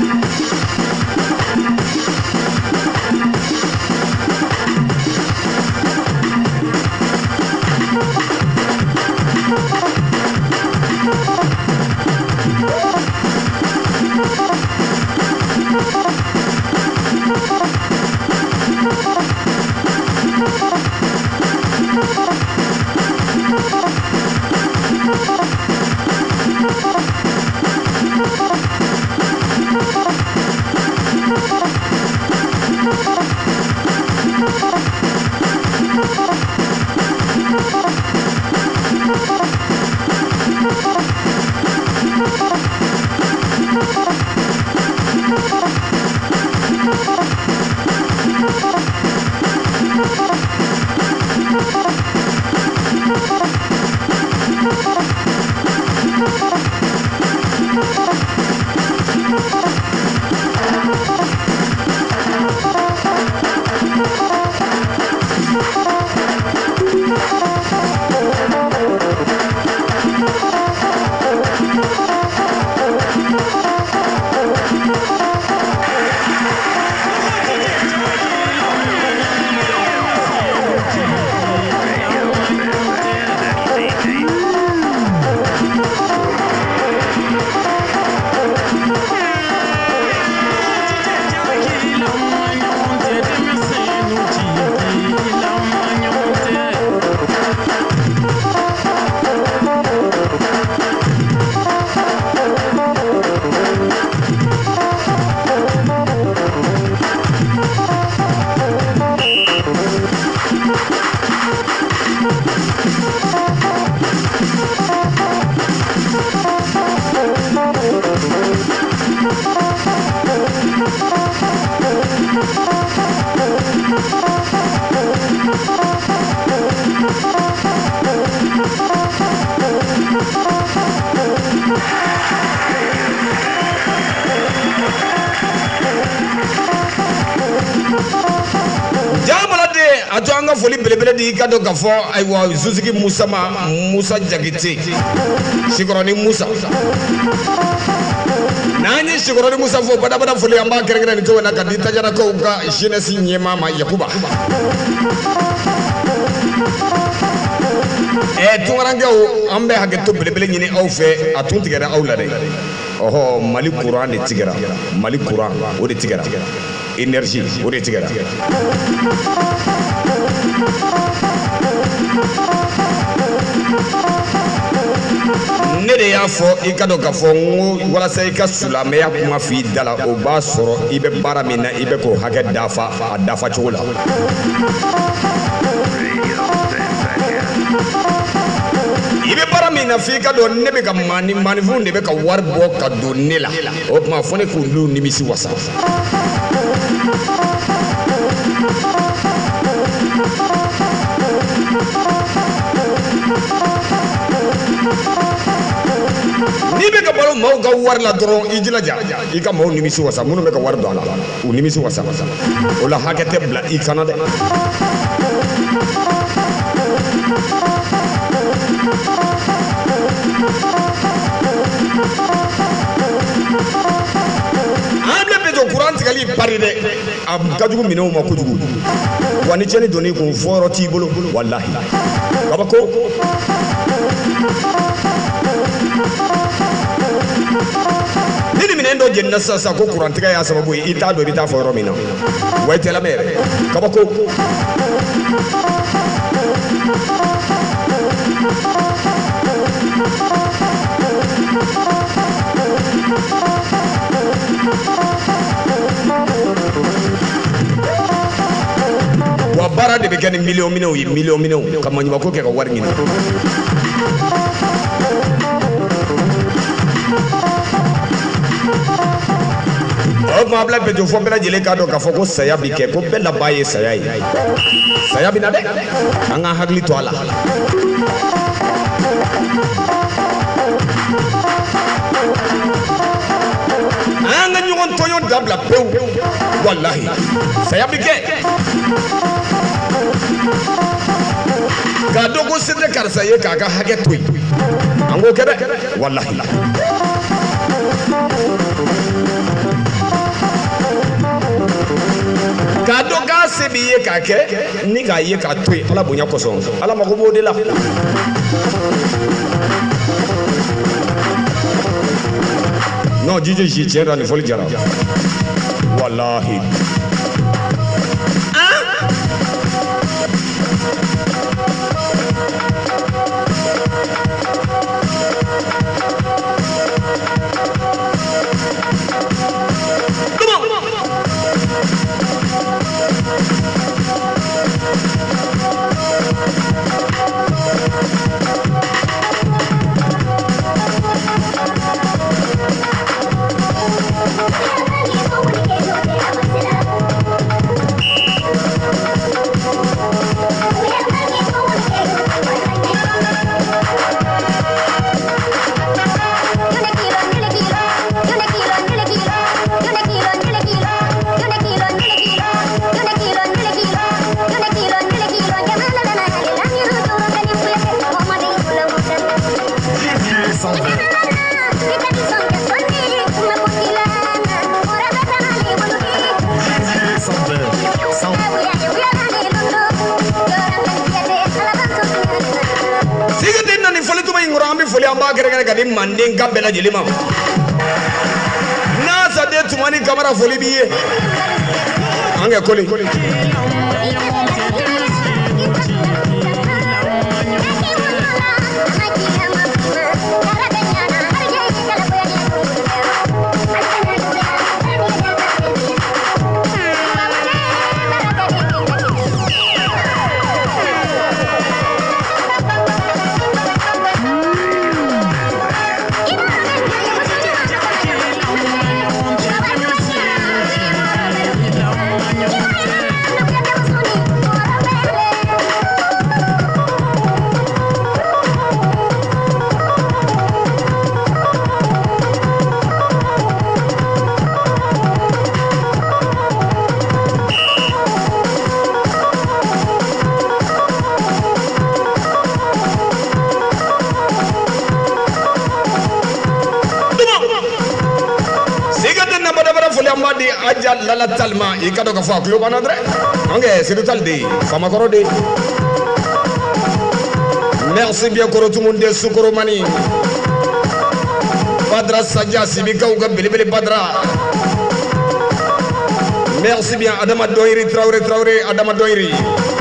Atwanga foli belebele di kado gafo aywa Zuzuki Musa Jagite Shikoroni Musa nani Shikoroni Musa fo bada foli amba kerekere ni to na kadita jana ko ka shinesi nyema ma Yakuba tungarange ambe hageto belebele nyini aw fe atuntigera aw la de oho Mali Quran de tigera Mali Quran o de tigera énergie o de tigera ne de y'a fɔ I ka dɔn k'a fɔ n walasa I ka silamɛya kuma f'i da la o b'a sɔrɔ I bɛ baara min na I bɛ k'o hakɛ dafa a dafa cogo la I bɛ baara min na f'i ka dɔn ne bɛ ka maanifinw de bɛ ka wari bɔ ka don ne la o tuma fɔ ne k'olu nimisi wasa ni bɛ ka balo maaw ka wari la dɔrɔn I jilaja I ka maaw nimisi wasa minnu bɛ ka wari don a la u nimisi wasa o la hakɛ tɛ bila I kana dɛ an bɛ bɛ jɔ kuran tigɛli pari dɛ a ka jugu minɛnw ma kojugu wa ni cɛnni donni kun fɔ yɔrɔ t'i bolo walahi kabako ni ni minɛn dɔ jenina sisan ko kurantigɛ y'a sababu ye I t'a dɔn I bɛ taa fɔ yɔrɔ min na wa I tɛ lamɛn yɛrɛ kabako wa baara de bɛ kɛ ni miliyɔn ye miliyɔn ka maɲumako kɛ ka wari ɲini o tuma bila bɛ jɔ fɔ bɛɛ lajɛlen k'a dɔn k'a fɔ ko saya bi kɛ ko bɛɛ laban ye saya ye saya bɛ na dɛ an ka hakili to a la an ka ɲɔgɔn tɔɲɔ dabila pewu walahi saya bi kɛ k'a dɔn ko se tɛ karisa ye k'a ka hakɛ to yen an k'o kɛ dɛ walahi b'i ye k'a kɛ ni k'a ye k'a to yen ala bonya kosɔn ala mago b'o de la. non jiji si tiɲɛ na nin fɔli jara walahi. Ka di manden ka bɛɛ lajɛlen ma n'a saden tuma ni kamara foli b'i ye an kɛ koli aja lala talma i ka dɔ ka fɔ a tulo banna dɛ an kɛ Serital de ye Famakɔrɔ de merci bien Korotumu de Sukoromani Badra Sadia Sibikaw ka belebele Badra merci bien Adama Doyiri Traoré Adama Doyiri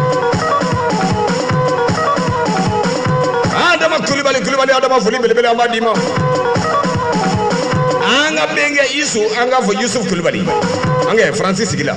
Adama Kulibali Adama foli belebele an b'a d'i ma an ka bɛnkɛ Isu an k'a fɔ Yusuf Kulibali an kɛ Francis sigila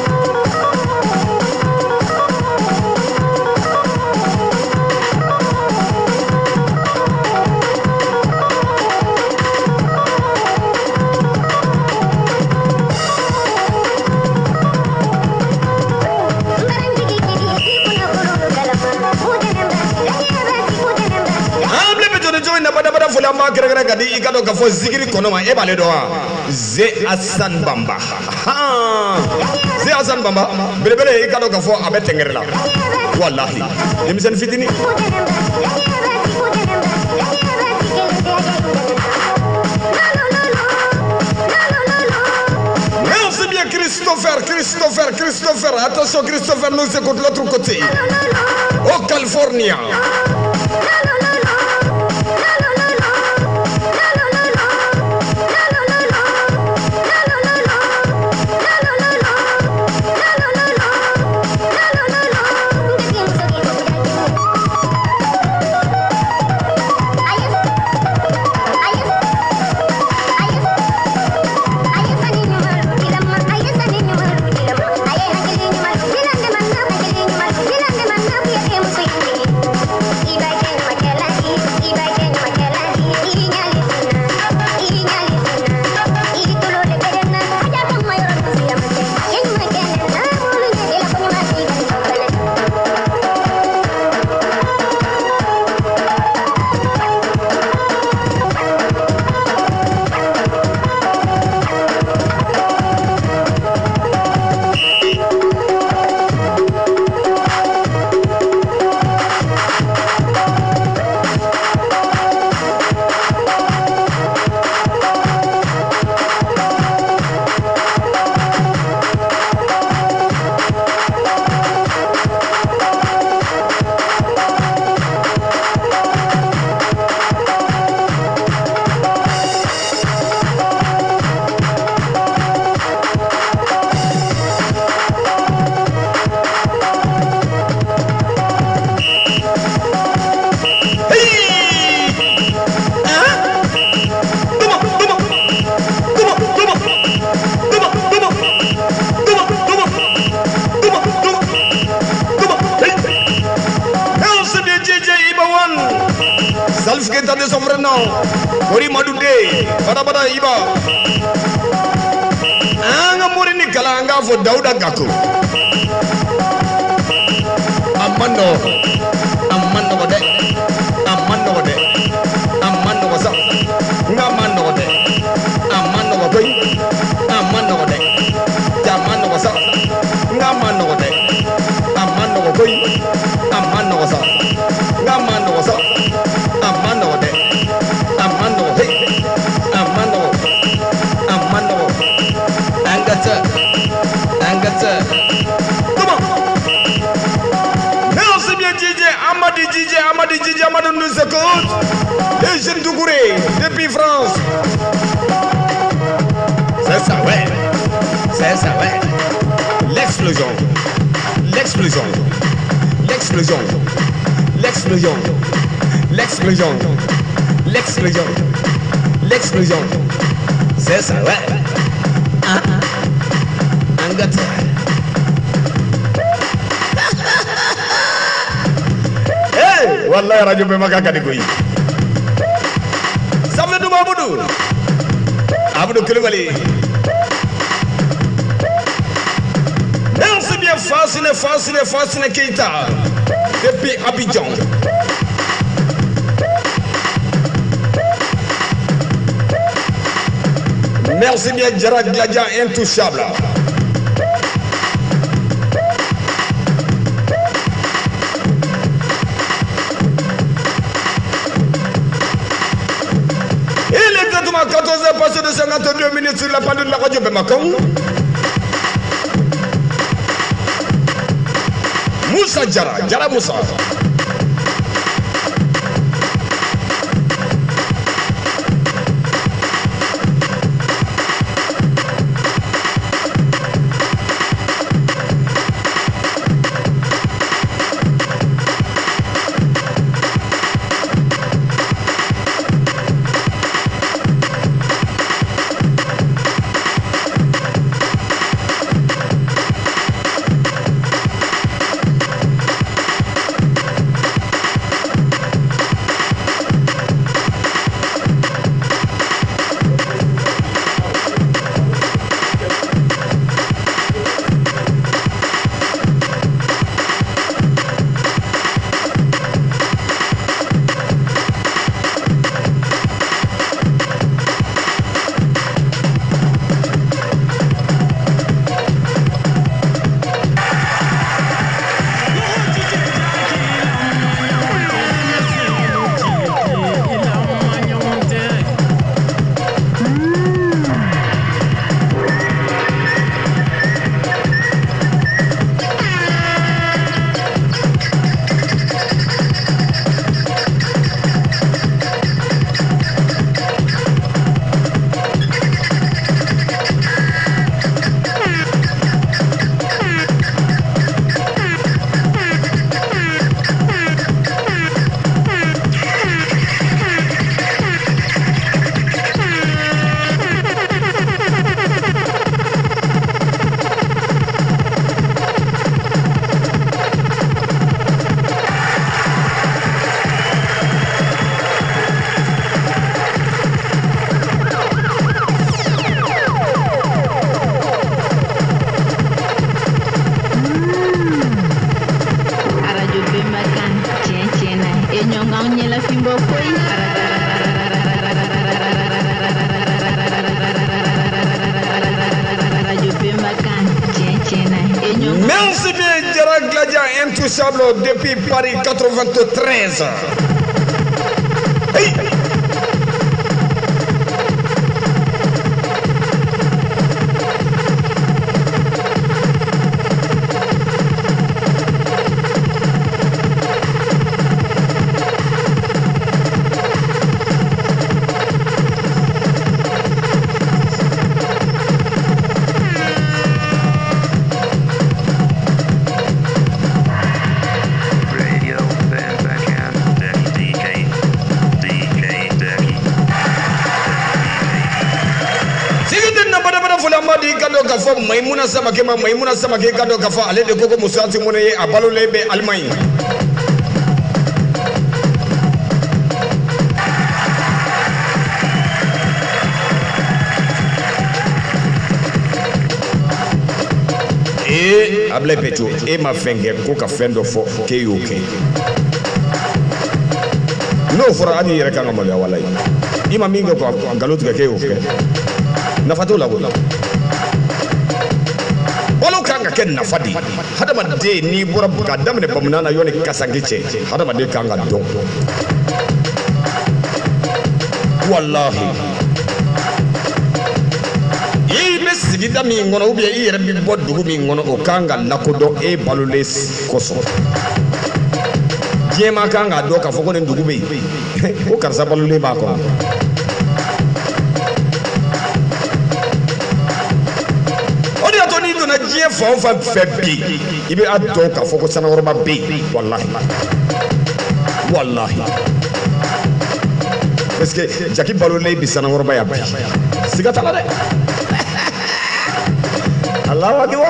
foli an b'a kɛrɛkɛrɛ ka di i ka dɔn ka fɔ zikiri kɔnɔ ma e b'ale dɔn wa Ze Hassan Bamba Ze Hassan Bamba belebele i ka dɔn ka fɔ a bɛ tɛngɛrɛ la walahi denmisɛnnin fitinin merci bien Christopher attention Christopher nous écoute l'autre côté au California. Iba maintenant. Ori Madoudé, Badabada Iba. Anga Morini Kalanga for Dauda Gaku. Amando Wade. Amando Wade. Amando was up. Namando Wade. Amando Wade. Amando Wade. Jamando was up. Namando Wade. Amando Wade. Amando was up. Namando was up. Amando Wade. Amando Wade. Amando. Angata. Come on. Merci bien Amadi Amadou nous écoute. Les jeunes Dougouré depuis France. C'est ça ouais. L'explosion. C'est ça ouais. Angata. Hey, wallahi radio be maka kadi koy. Samle du Abdou Koulibaly. Merci bien Fascine Keita depuis Abidjan. Merci bien Djarak Gladia intouchable. Il est exactement 14h passé de 52 minutes sur la pendule de la radio Bemakong. Moussa Djara Moussa. Merci bien, Djarak Gladia intouchable depuis Paris 93. Hey. Maimouna Samake kado kafa ale de koko musanti moneye abalo lebe Allemagne. Ablaye Pecho e ma fenge ko ka fendo fo ke yo ke no fora ani yere kan amale wallahi ima mingo ko galotu ke yo ke na fatula go wala kanga ken na fadi hada madde ni bura buka damne bamnana yoni kasangiche hada madde kanga do wallahi ibe sigida mi ngono ubi yere bi boddu mi ngono o kanga nakodo e balules koso jema kanga do ka foko ne ndugube o karsa balule ba ko na jie fon fa febi ibe adon ka foko sana worba be wallahi wallahi parce que jaki balole bi sana worba ya bi siga tala de Allahu akbar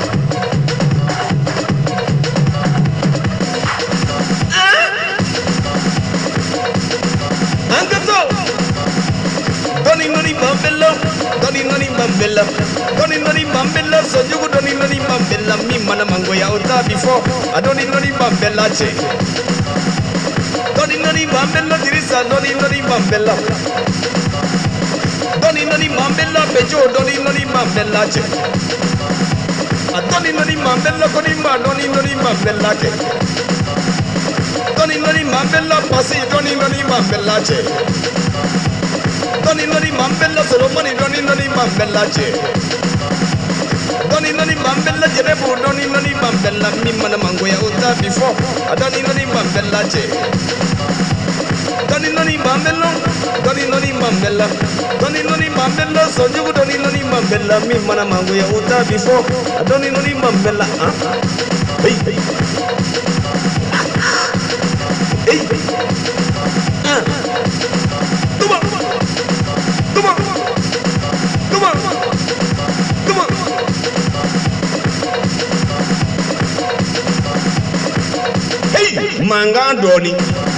angato doni noni bambella doni noni bambella doni noni bambella so jugu doni noni bambella mi mana mango ya uta before adoni noni bambella che doni noni bambella dirisa doni noni bambella doni noni bambella pecho doni noni bambella che adoni noni bambella koni ma doni noni bambella che doni noni bambella pasi doni noni bambella che doni noni bambella solomoni doni noni bambella che doni noni bambella jerebu doni noni bambella mi mana mango ya uta before adoni noni bambella che doni noni bambella doni noni bambella sojugu doni noni bambella mi mana mango ya uta before adoni noni bambella hey hey tuma tuma tuma tuma hey manga doni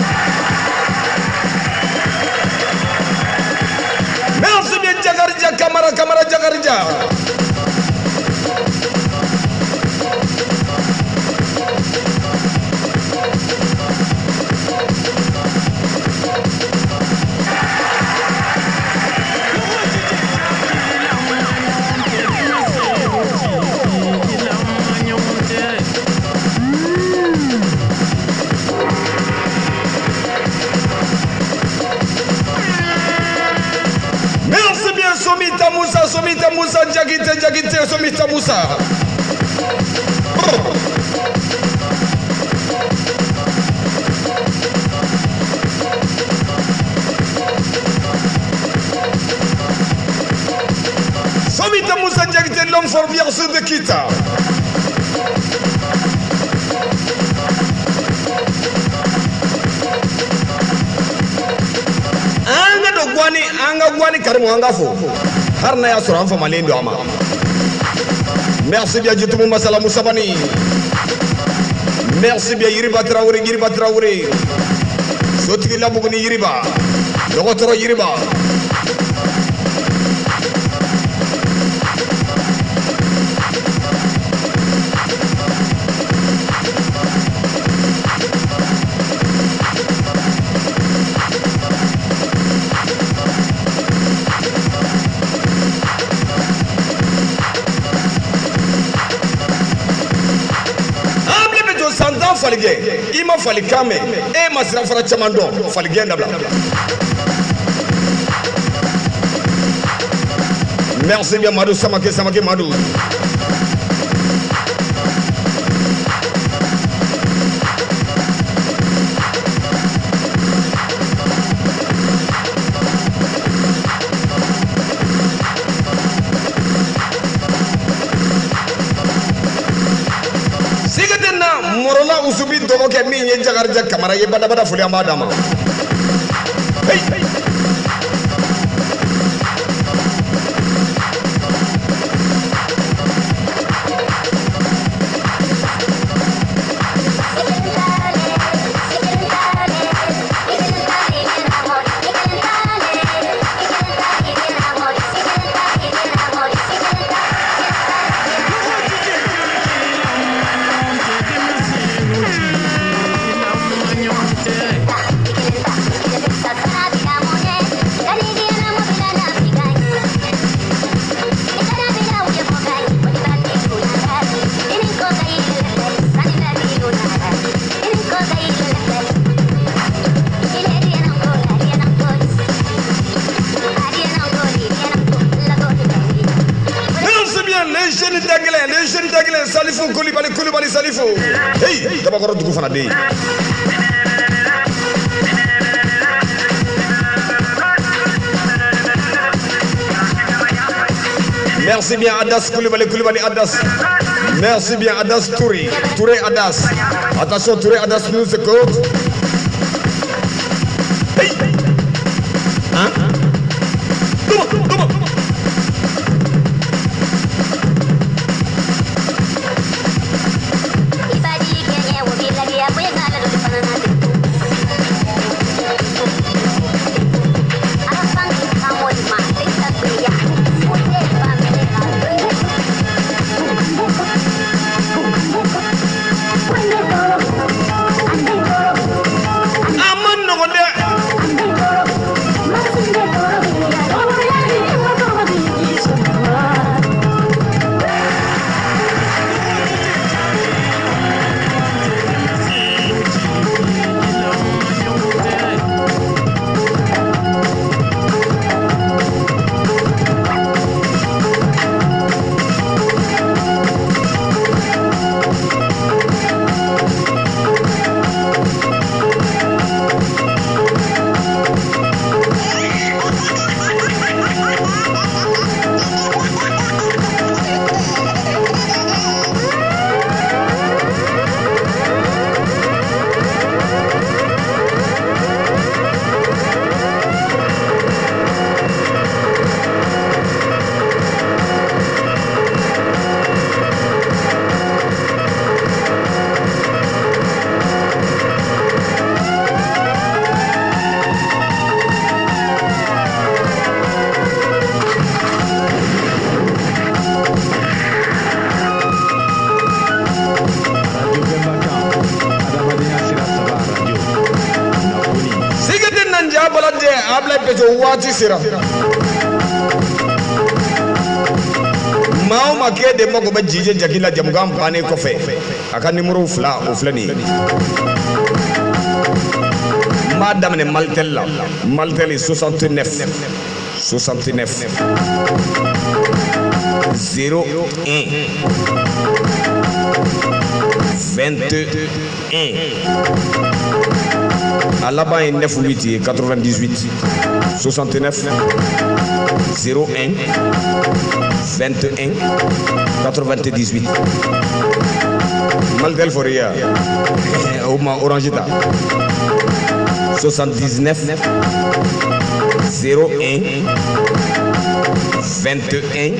merci bien jagarja kamara jagarja Somita Musa jagite Somita Musa Somita Musa jagite l'homme fort bien sûr de Kita anga gwani karimu anga fo harna ya sura fama lendo ama merci bien Jitumu Masala Musabani merci bien Yiriba Traoré sotigi la buguni Yiriba dokotoro Yiriba falige ima falikame e masira fara chamando falige ndabla merci bien Madou Samake Madou Morola usubi dogo ke min ye jagarja kamara ye bada fuli amba dama hey jeunes taglen Salifou Koulibaly Salifou hey Kabakoro dugu fana de merci bien Adas Koulibaly Adas merci bien Adas Touré Adas attention Touré Adas nous écoute hey hein waati sera maaw ma ke de mago ba jije jakila jamgam bane ko fe aka numéro fla o flani madame ne Maltel 69 01 21 à la bas 98 69 01 21 98 Maltel Foria Orangita 79 01 21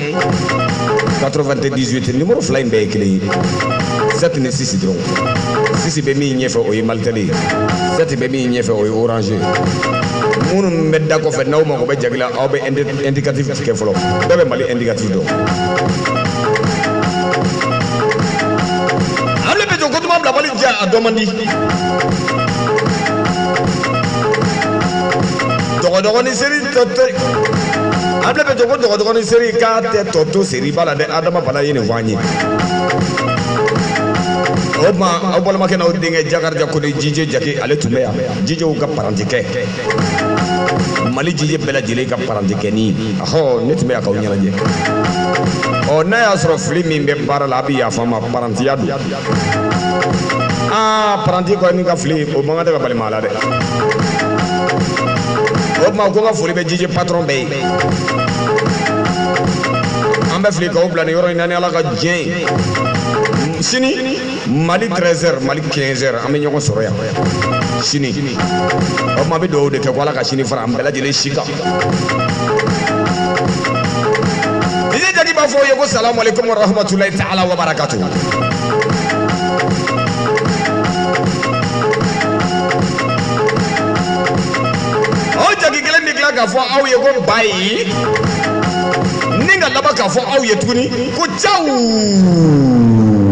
98 numéro flying bay clé 7 ne 6 drone 6 be mi ñefe o Maltel 7 be mi ñefe o Orange munu medda ko fe naw mako be jagla aw be indicatif ke folo be mali indicatif do ale be ko dum bla bali ja domandi dogo ni seri toto able be dogo ni seri ka te toto seri bala de adama bala yene wanyi Oma abola makena o dinga jagar jakko de jije jake ale tumeya jije o ka parantike mali jije bela jile ka parantike ni ho ne tumeya ka nyala je o na ya soro flimi be para la bi ya fama parantiya du paranti ko ni ka fli o manga de ka bali mala de o ma ko ka fli be jije patron be ambe fli ko bla ni yoro ni ala ka jen sini Mali 13h Mali 15h ame ñoko soro ya sini o ma be do de ke wala ka sini fara ambela jele shika ide jadi ba fo yego assalamu alaikum wa rahmatullahi ta'ala wa barakatuh o jagi gele mi kla ka fo aw yego bayi ninga laba ka fo aw yetuni ko ciao